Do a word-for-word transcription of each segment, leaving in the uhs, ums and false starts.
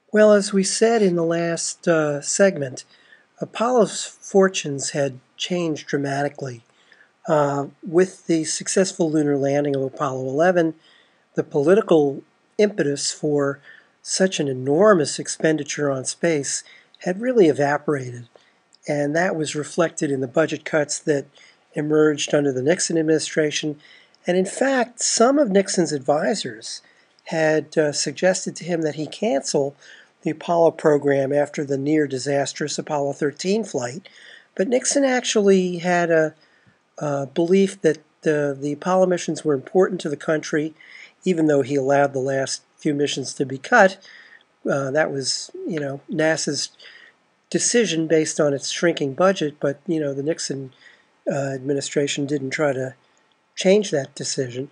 Well, as we said in the last uh, segment, Apollo's fortunes had changed dramatically. Uh, with the successful lunar landing of Apollo eleven, the political impetus for such an enormous expenditure on space had really evaporated, and that was reflected in the budget cuts that emerged under the Nixon administration. And in fact, some of Nixon's advisors had uh, suggested to him that he cancel the Apollo program after the near disastrous Apollo thirteen flight. But Nixon actually had a, a belief that the, the Apollo missions were important to the country, even though he allowed the last few missions to be cut. Uh, that was, you know, NASA's decision based on its shrinking budget, but, you know, the Nixon uh, administration didn't try to change that decision.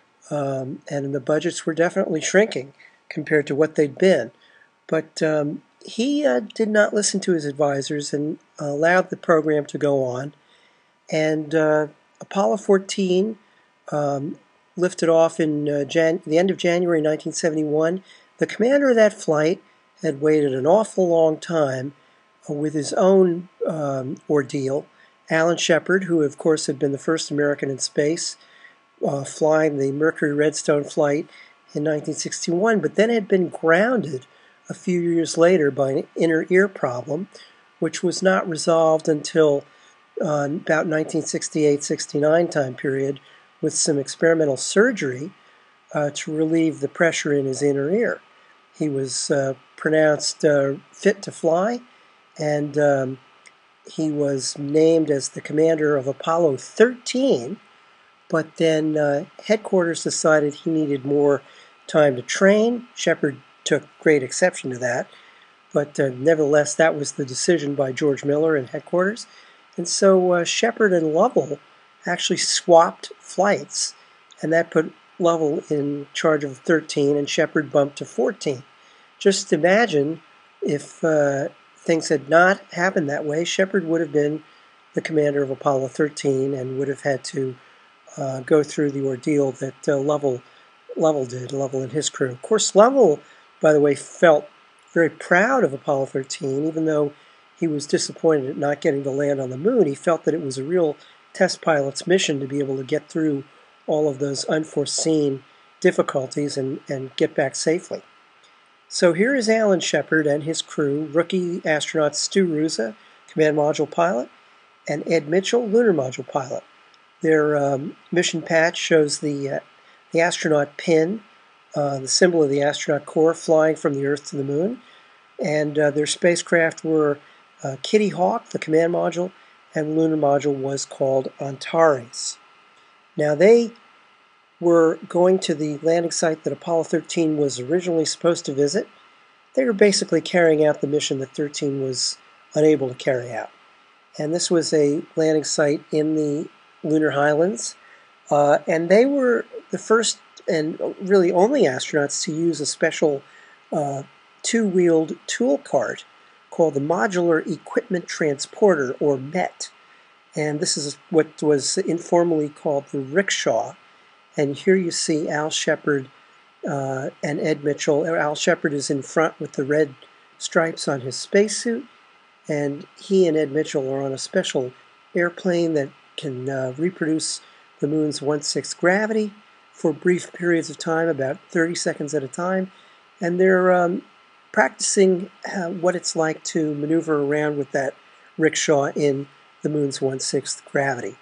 Um, and the budgets were definitely shrinking compared to what they'd been. But um, he uh, did not listen to his advisors and allowed the program to go on. And uh, Apollo fourteen um, lifted off in uh, Jan- the end of January nineteen seventy-one. The commander of that flight had waited an awful long time uh, with his own um, ordeal. Alan Shepard, who of course had been the first American in space, uh, flying the Mercury Redstone flight in nineteen sixty-one, but then had been grounded a few years later by an inner ear problem, which was not resolved until uh, about nineteen sixty-eight sixty-nine time period, with some experimental surgery uh, to relieve the pressure in his inner ear. He was uh, pronounced uh, fit to fly, and um, he was named as the commander of Apollo thirteen, but then uh, headquarters decided he needed more time to train. Shepard took great exception to that, but uh, nevertheless, that was the decision by George Miller and headquarters. And so uh, Shepard and Lovell actually swapped flights, and that put Lovell in charge of thirteen and Shepard bumped to fourteen. Just imagine if uh, things had not happened that way, Shepard would have been the commander of Apollo thirteen and would have had to uh, go through the ordeal that uh, Lovell, Lovell did, Lovell and his crew. Of course, Lovell, by the way, felt very proud of Apollo thirteen, even though he was disappointed at not getting to land on the moon. He felt that it was a real test pilot's mission to be able to get through all of those unforeseen difficulties and, and get back safely. So here is Alan Shepard and his crew, rookie astronaut Stu Ruzza, command module pilot, and Ed Mitchell, lunar module pilot. Their um, mission patch shows the, uh, the astronaut pin, uh, the symbol of the astronaut corps, flying from the Earth to the moon. And uh, their spacecraft were uh, Kitty Hawk, the command module, and the lunar module was called Antares. Now they were going to the landing site that Apollo thirteen was originally supposed to visit. They were basically carrying out the mission that thirteen was unable to carry out. And this was a landing site in the Lunar Highlands. Uh, and they were the first and really only astronauts to use a special uh, two-wheeled tool cart called the Modular Equipment Transporter, or M E T. And this is what was informally called the rickshaw. And here you see Al Shepard uh, and Ed Mitchell. Al Shepard is in front with the red stripes on his spacesuit, and he and Ed Mitchell are on a special airplane that can uh, reproduce the moon's one-sixth gravity for brief periods of time, about thirty seconds at a time. And they're um, practicing uh, what it's like to maneuver around with that rickshaw in the moon's one-sixth gravity.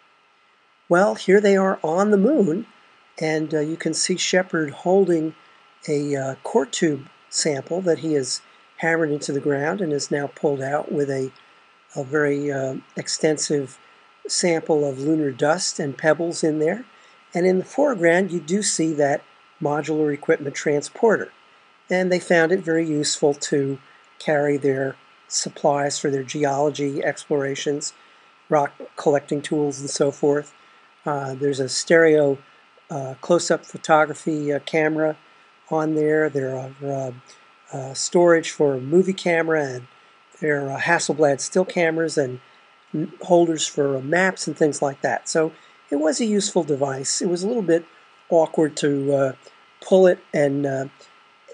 Well, here they are on the moon, and uh, you can see Shepard holding a uh, core tube sample that he has hammered into the ground and is now pulled out with a, a very uh, extensive sample of lunar dust and pebbles in there. And in the foreground, you do see that modular equipment transporter. And they found it very useful to carry their supplies for their geology explorations, rock collecting tools, and so forth. Uh, there's a stereo uh, close-up photography uh, camera on there. There are uh, uh, storage for a movie camera, and there are Hasselblad still cameras and holders for uh, maps and things like that. So it was a useful device. It was a little bit awkward to uh, pull it and uh,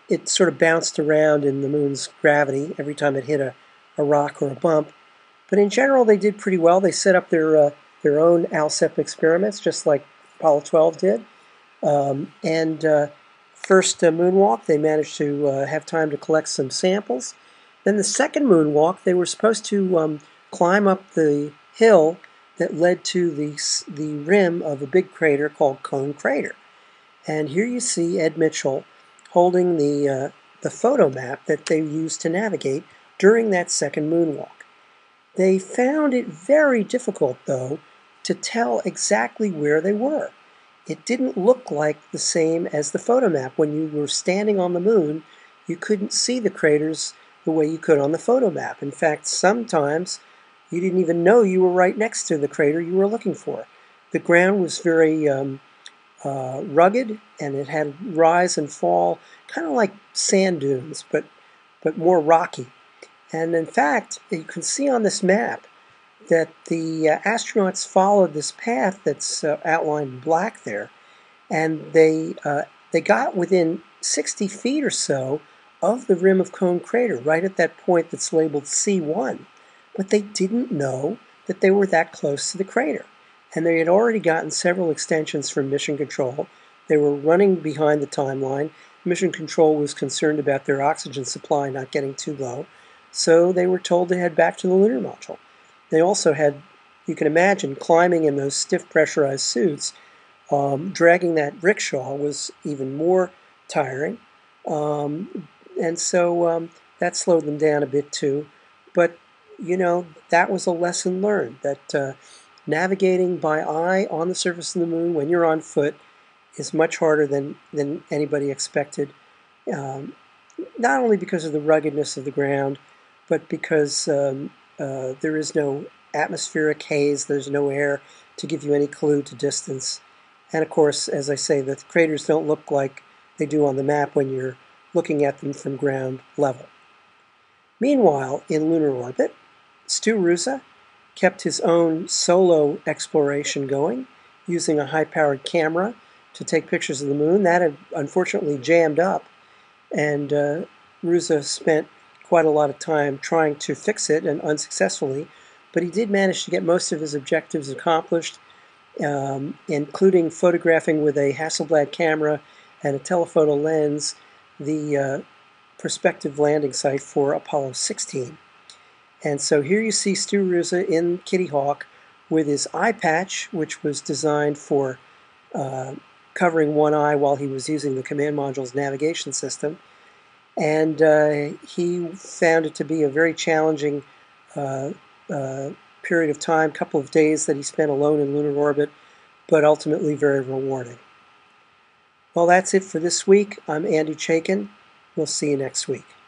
it sort of bounced around in the moon's gravity every time it hit a, a rock or a bump. But in general, they did pretty well. They set up their uh, their own ALSEP experiments, just like Apollo twelve did. Um, and uh, first uh, moonwalk, they managed to uh, have time to collect some samples. Then the second moonwalk, they were supposed to um, climb up the hill that led to the, the rim of a big crater called Cone Crater. And here you see Ed Mitchell holding the, uh, the photo map that they used to navigate during that second moonwalk. They found it very difficult, though, to tell exactly where they were. It didn't look like the same as the photo map. When you were standing on the moon, you couldn't see the craters the way you could on the photo map. In fact, sometimes you didn't even know you were right next to the crater you were looking for. The ground was very um, uh, rugged, and it had rise and fall, kind of like sand dunes, but, but more rocky. And in fact, you can see on this map that the uh, astronauts followed this path that's uh, outlined in black there, and they uh, they got within sixty feet or so of the rim of Cone Crater, right at that point that's labeled C one. But they didn't know that they were that close to the crater. And they had already gotten several extensions from Mission Control. They were running behind the timeline. Mission Control was concerned about their oxygen supply not getting too low, so they were told to head back to the lunar module. They also had, you can imagine, climbing in those stiff pressurized suits. Um, dragging that rickshaw was even more tiring. Um, and so um, that slowed them down a bit too. But, you know, that was a lesson learned, that uh, navigating by eye on the surface of the moon when you're on foot is much harder than, than anybody expected. Um, not only because of the ruggedness of the ground, but because um, uh, there is no atmospheric haze, there's no air to give you any clue to distance. And of course, as I say, the craters don't look like they do on the map when you're looking at them from ground level. Meanwhile, in lunar orbit, Stu Roosa kept his own solo exploration going, using a high-powered camera to take pictures of the moon. That had unfortunately jammed up, and uh, Roosa spent quite a lot of time trying to fix it, and unsuccessfully, but he did manage to get most of his objectives accomplished, um, including photographing with a Hasselblad camera and a telephoto lens the uh, prospective landing site for Apollo sixteen. And so here you see Stu Roosa in Kitty Hawk with his eye patch, which was designed for uh, covering one eye while he was using the command module's navigation system. And uh, he found it to be a very challenging uh, uh, period of time, couple of days that he spent alone in lunar orbit, but ultimately very rewarding. Well, that's it for this week. I'm Andy Chaikin. We'll see you next week.